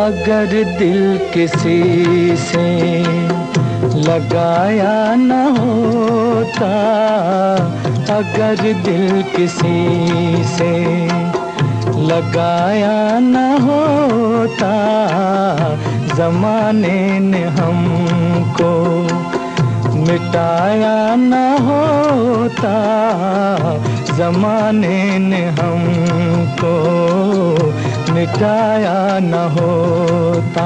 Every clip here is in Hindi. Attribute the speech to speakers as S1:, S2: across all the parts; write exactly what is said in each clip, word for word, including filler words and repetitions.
S1: अगर दिल किसी से लगाया न होता, अगर दिल किसी से लगाया न होता, ज़माने ने हमको मिटाया न होता, ज़माने ने हमको मिटाया न होता।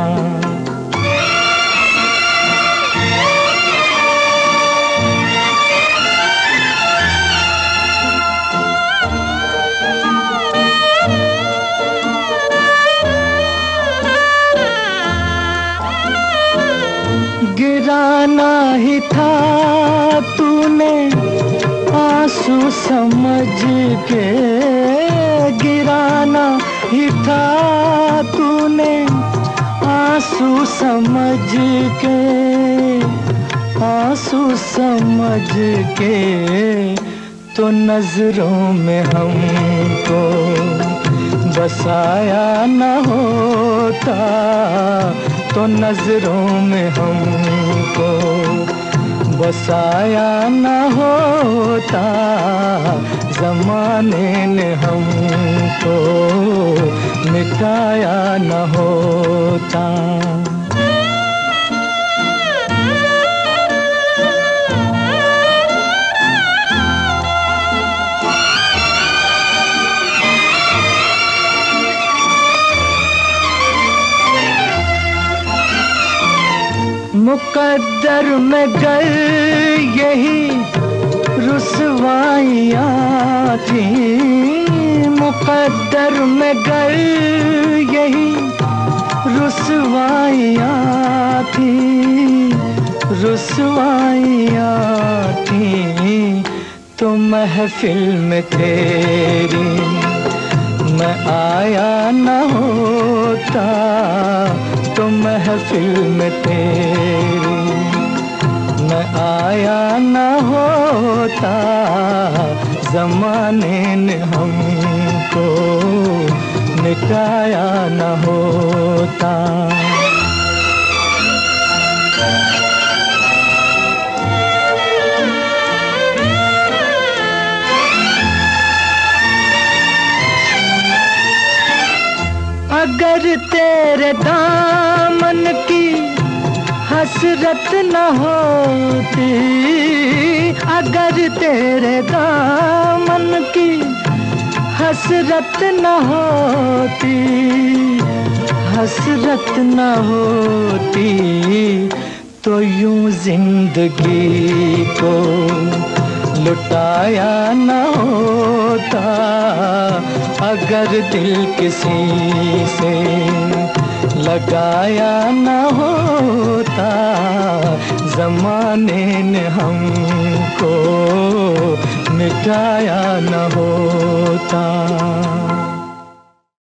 S1: गिराना ही था तूने आंसू समझ के, गिराना ही था तूने आंसू समझ के, आंसू समझ के, तो नजरों में हमको बसाया न होता, तो नजरों में हमको बसाया न होता, ज़माने ने हमको मिटाया न होता। मुकद्दर में गर यही रुसवाइयाँ थी, मुकद्दर में गर यही रुसवाइयाँ थी, रुसवाइयाँ थी, तो महफिल में तेरी मैं आया न होता, तो महफिल में तेरी मैं आया न होता, ज़माने ने हमको मिटाया न होता। अगर तेरे दामन की हसरत न होती, अगर तेरे दामन की हसरत न होती, हसरत न होती, तो यूं जिंदगी को लुटाया न होता, अगर दिल किसी से लगाया न होता, ज़माने ने हमको मिटाया न होता।